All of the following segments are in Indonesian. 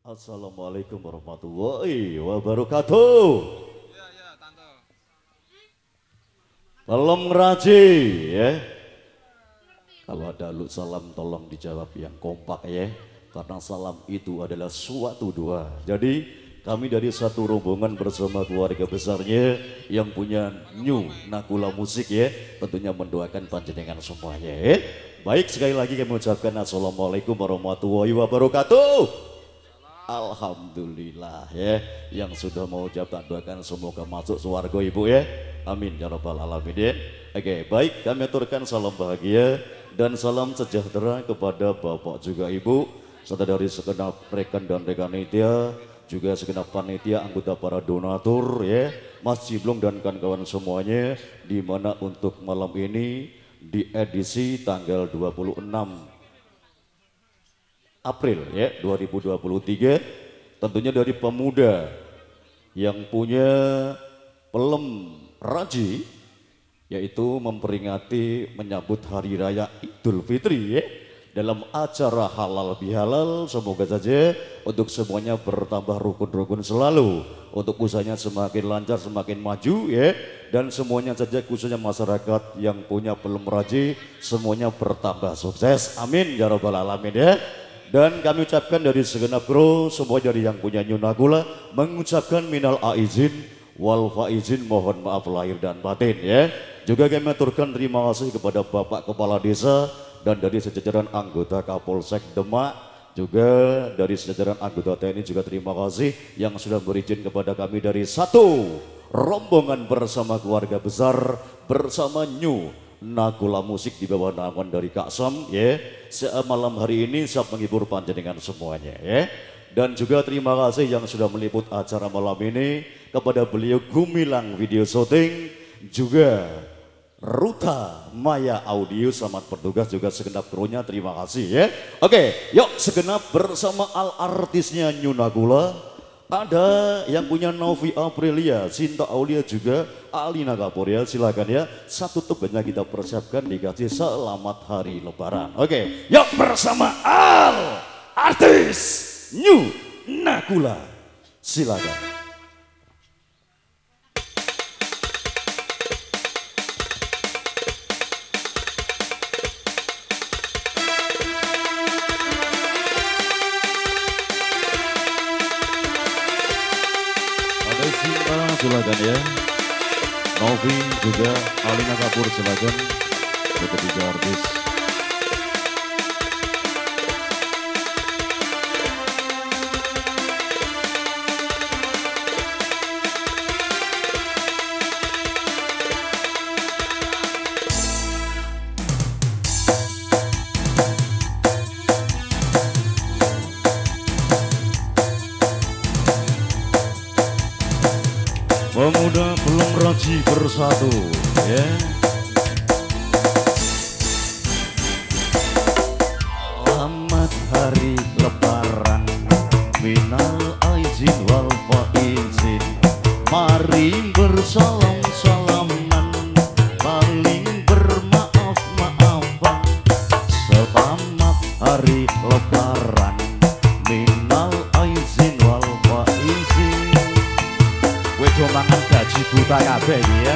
Assalamualaikum warahmatullahi wabarakatuh. Ya, Tante. Tolong raji ya. Kalau ada lu salam tolong dijawab yang kompak ya. Karena salam itu adalah suatu doa. Jadi kami dari satu rombongan bersama keluarga besarnya yang punya New Nakula Musik ya. Tentunya mendoakan panjenengan semuanya ya. Baik, sekali lagi kami ucapkan Assalamualaikum warahmatullahi wabarakatuh. Alhamdulillah ya, yang sudah mau ucapkan doakan semoga masuk swarga ibu ya, amin ya rabbal alamin ya. Oke, baik, kami aturkan salam bahagia dan salam sejahtera kepada bapak juga ibu, serta dari segenap rekan dan rekan panitia, juga segenap panitia anggota para donatur ya, Mas Ciblong dan kawan-kawan semuanya, di mana untuk malam ini di edisi tanggal 26 April ya 2023, tentunya dari pemuda yang punya pelem raji, yaitu memperingati menyambut hari raya Idul Fitri ya, dalam acara halal bihalal. Semoga saja untuk semuanya bertambah rukun-rukun selalu, untuk usahanya semakin lancar semakin maju ya, dan semuanya saja khususnya masyarakat yang punya pelem raji semuanya bertambah sukses, amin ya rabbal alamin ya. Dan kami ucapkan dari segenap kru semua dari yang punya New Nakula mengucapkan minal aizin wal faizin, mohon maaf lahir dan batin ya. Juga kami aturkan terima kasih kepada Bapak Kepala Desa dan dari sejajaran anggota Kapolsek Demak, juga dari sejajaran anggota TNI juga terima kasih yang sudah berizin kepada kami dari satu rombongan bersama keluarga besar bersama New Nakula Musik di bawah naungan dari Kak Sam ya. Malam hari ini siap menghibur panjenengan semuanya ya. Dan juga terima kasih yang sudah meliput acara malam ini kepada beliau Gumilang Video Shooting, juga Ruta Maya Audio, selamat bertugas juga segenap krunya, terima kasih ya. Oke, yuk segenap bersama artisnya New Nakula. Ada yang punya Novi Aprilia, Sinta Aulia, juga Alina Kaporia, silakan ya. Satu tugasnya kita persiapkan dikasih selamat hari lebaran. Oke, yuk bersama artis New Nakula, silakan. Silakan ya, Novi juga Alina Kapur, silakan ketiga artis. Pemuda belum raji bersatu ya. Selamat hari lebaran, minal aizin wal faizin, mari bersalam-salaman, paling bermaaf-maafan. Selamat hari lebaran, minal aizin wal faizin. Wedo mangan gaji buta kabeh ya.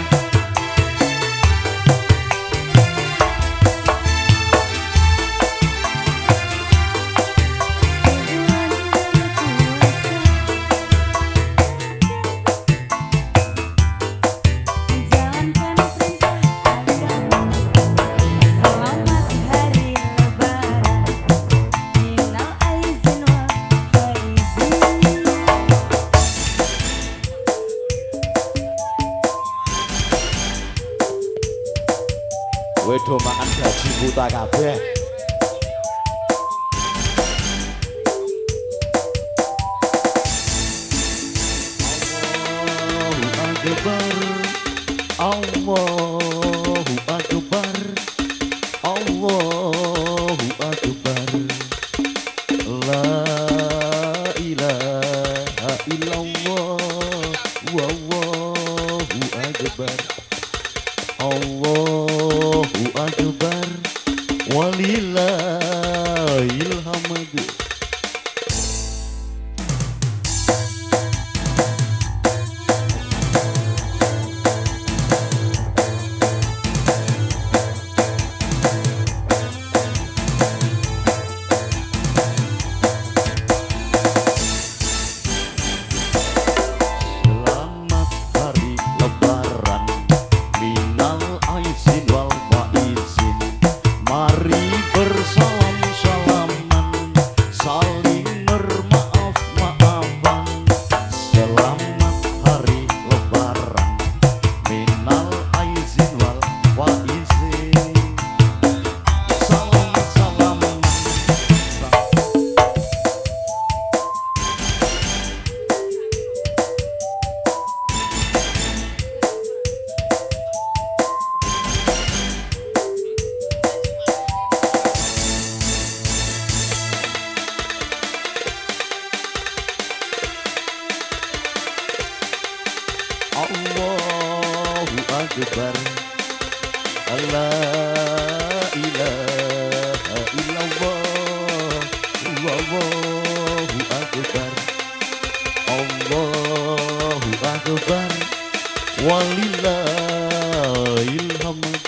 Wedo makan gaji buta kabeh. Allahu Akbar, Allahu Akbar, la ilaha illallah, wallahu akbar, Allahu Akbar, walillahil hamd. Allahu Akbar. La ilaha illallah. Allahu Akbar. Allahu Akbar. Walillahil hamd.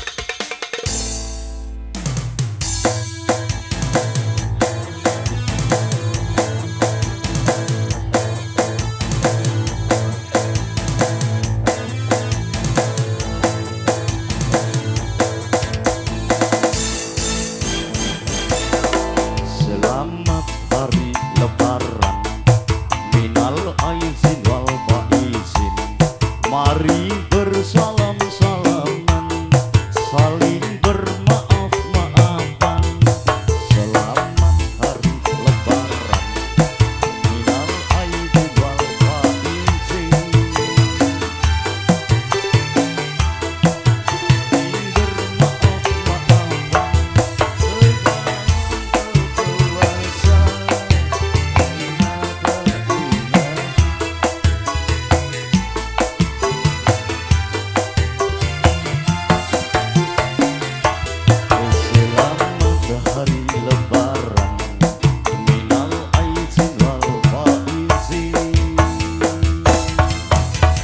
Selamat hari lebaran, minal aizin wal faizin. Mari bersalam-salaman, saling bermaaf-maafan. Selamat hari lebaran, minal aizin wal faizin.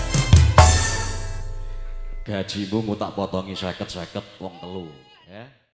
Gajimu tak potongi 50-50 wong telu ya.